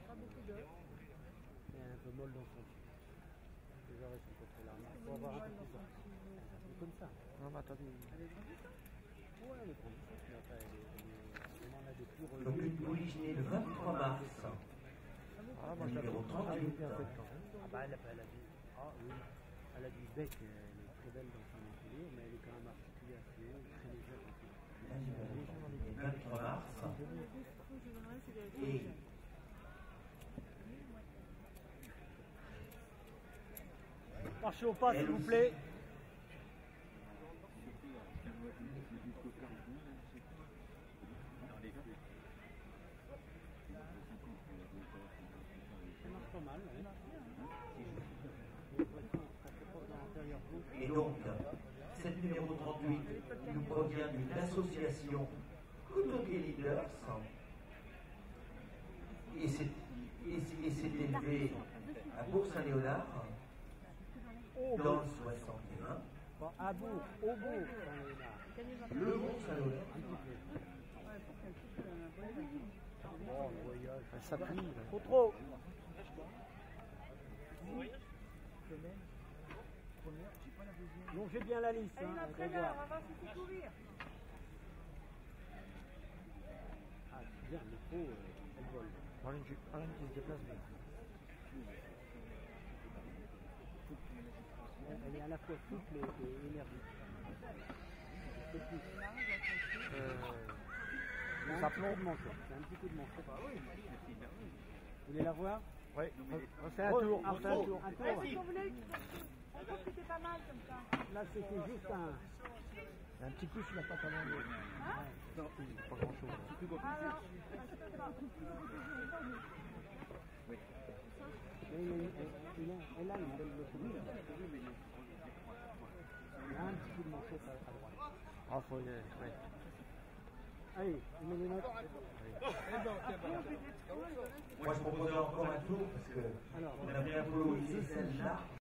Elle est un peu molle dans son pied. Les oreilles sont contre l'arme. Il faut avoir un peu plus fort. C'est comme ça. Non, mais attendez. Ouais, elle est grandissante, mais après, elle en a des plus Donc une pouliche née le 23 mars. Ah, moi je la Numéro trouve 38. bien faite quand même. Ah bah elle a du... Ah oui. Elle a du bec, elle est très belle dans son entourure, mais elle est quand même articulée assez haut, très légère. La numéro 23 mars. Et Marchez au pas, s'il vous plaît. Ça marche pas mal. Et donc, cette numéro 38 nous provient d'une association Couturier Leaders et s'est élevé à Bourg-Saint-Léonard dans le 61. À Bourg, au Bourg, Saint-Léonard. Le Bourg-Saint-Léonard. Oh, le voyage. Elle s'appuie. Trop trop. Donc j'ai bien la liste. Elle est là, très bien, on va voir si tu peux courir. Ah, c'est bien, le trop, elle vole. Marlène qui se déplace bien. Elle est à la fois souple et énergique. Ça plombe. C'est un petit coup de manchette. Vous voulez la voir? Oui, on fait un tour. Un tour. Si vous voulez, on trouve que c'était pas mal comme ça. Là, c'était juste un... Un petit coup sur la patte avant. Non, pas grand chose. Alors, ça se peut pas. Elle a une belle locomotive. Il y a un petit coup de manchette à droite. Ah, faut y aller. Ouais. Allez, on met les notes. Moi, je proposais encore un tour parce que on a bien applaudi celle-là.